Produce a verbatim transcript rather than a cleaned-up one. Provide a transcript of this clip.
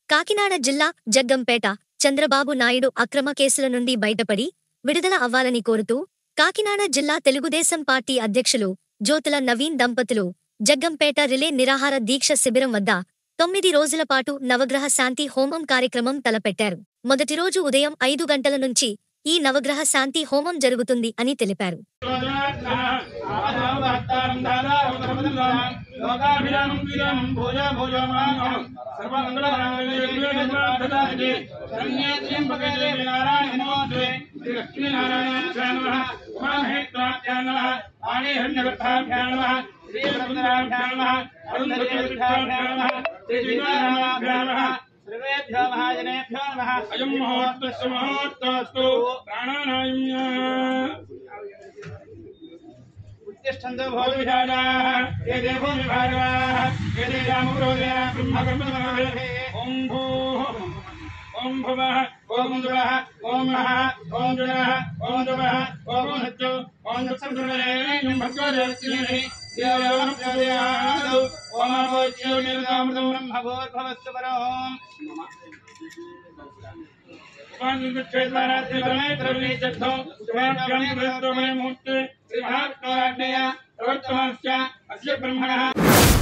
కాకినాడ జిల్లా జగ్గంపేట చంద్రబాబు నాయుడు అక్రమ కేసుల నుండి బయటపడి విడుదల అవ్వాలని కోరుతూ కాకినాడ జిల్లా తెలుగుదేశం పార్టీ అధ్యక్షులు జ్యోతుల నవీన్ దంపతులు జగ్గంపేట రిలే నిరాహార దీక్ష శిబిరం వద్ద తొమ్మిది రోజుల పాటు నవగ్రహ శాంతి హోమం కార్యక్రమం తలపెట్టారు. మొదటి రోజు ఉదయం ఐదు గంటల నుంచి ఈ నవగ్రహ శాంతి హోమం జరుగుతుంది అని తెలిపారు. सर्वेभ्यो महाजनेभ्यो नमः। अयं मुहूर्तस्य मुहूर्तस्तु प्राणानायम्य उत्तिष्ठन्तु भूमिभागाः ये देवो विभागाः ये देवामुरोदया ब्रह्मकर्मणः ॐ भूः ॐ भुवः ॐ दुवः ॐ महः ॐ जुनः ॐ दुवः ॐ सत्यो ॐ सत्सर्वदेवं भगवद्गीता देवं प्रदयादौ ॐ अवोच्यो निर्दामृतं ब्रह्मभूर्भवस्तु परोम् मुहूर्ते श्री महात्मा प्रवर्तमानस्य अस्य ब्रह्मणः